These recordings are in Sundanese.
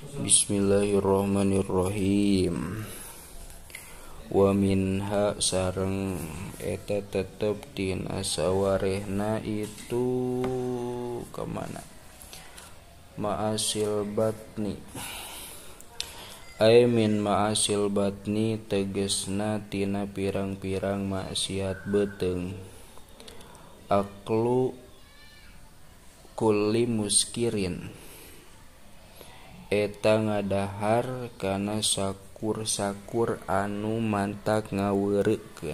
Bismillahirrahmanirrahim. Wa minha sareng eta tetep tina sawarehna itu kemana ma'asil batni ay min ma'asil batni tegesna tina pirang-pirang maksiat beteung aklu kulli muskirin eta ngadahar kana sakur-sakur anu mantak ngaweureukkeun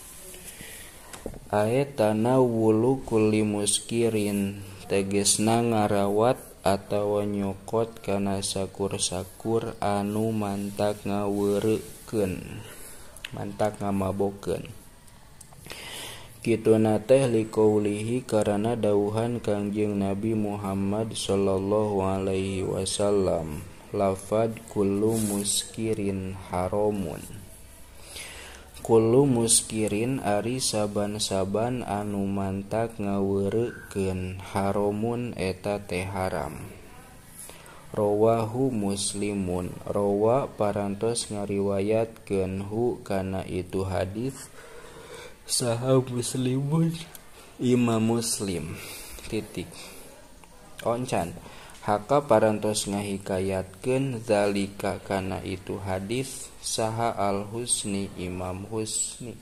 aetana wulu kulli muskirin tegesna ngarawat atawa nyokot kana sakur-sakur anu mantak ngaweureukkeun mantak ngamabokeun kituna teh liqaulihi karana dawuhan Kangjeng Nabi Muhammad sallallahu alaihi wasallam lafad kullu muskirin haramun. Kullu muskirin ari saban-saban anu mantak ngaweureukkeun haramun eta teh haram. Rawahu Muslimun rawa parantos ngariwayatkeun hu kana itu hadis saha Muslimun Imam Muslim titik oncan haka parantos ngahikayatkeun zalika kana itu hadis saha Al-Husni Imam Husni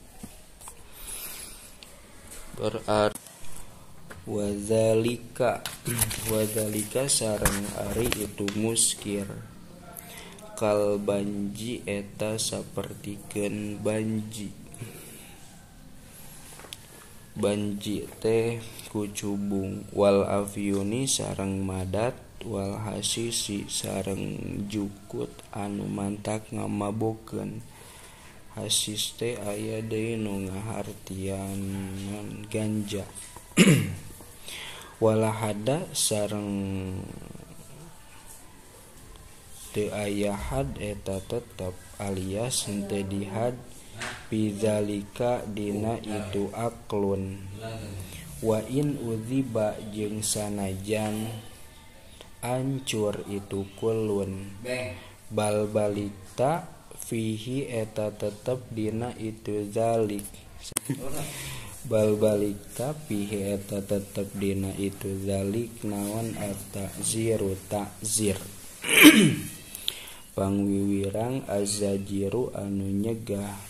berarti wazalika sareng ari itu muskir kal banji eta sapertikeun banji teh kucubung wal afyuni sareng madat wal hasisi sareng jukut anu mantak ngamabokeun hasis teh aya deui nu ngahartian ganja walahada sareng teu aya had eta tetep alias henteu dihad bidzalika dina itu aklun wa in udziba jeung sanajan ancur itu kulun bal balita fihi eta tetep dina itu zalik bal balita fihi eta tetep dina itu zalik naon at-ta'ziru ta'zir pangwiwirang az-zajiru anu nyegah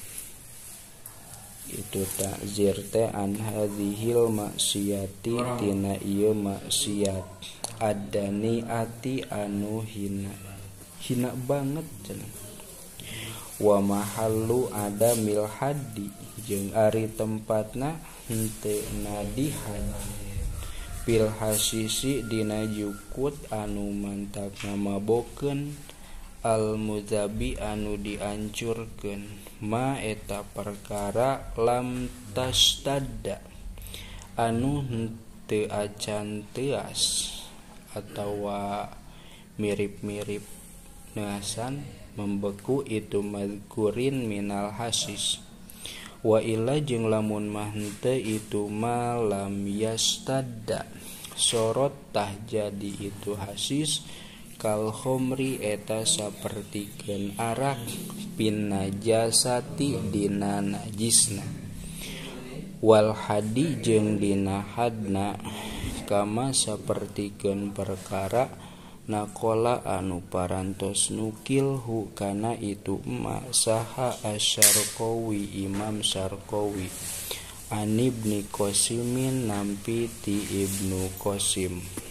itu ta'zir teh an hadhil maksiyati tina ieu maksiat adani ati anu hina banget cenah wa mahallu adamil haddi jeung ari tempatna henteu nadihan bil hasisi dina jukut anu mantak ngamabokeun al muzabi anu diancurkeun ma eta perkara lam tashtadda anu henteu acan teuas atawa mirip-mirip neuasan membeku itu mazkurin minal hasis wa illa jeung lamun mah henteu itu malam yastadda sorot tah jadi itu hasis kal khomri eta sapertikeun arak pin najasati dina najisna wal hadi jeung dina hadna kama sapertikeun perkara nakola anu parantos nukil hu kana itu ma saha asyarqawi Imam Syarqawi an Ibnu Qasimin nampi ti Ibnu Qasim